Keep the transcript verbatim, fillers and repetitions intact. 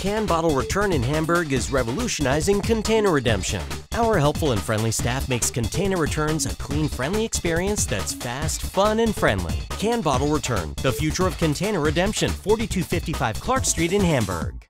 Can Bottle Return in Hamburg is revolutionizing container redemption. Our helpful and friendly staff makes container returns a clean, friendly experience that's fast, fun, and friendly. Can Bottle Return, the future of container redemption, forty-two fifty-five Clark Street in Hamburg.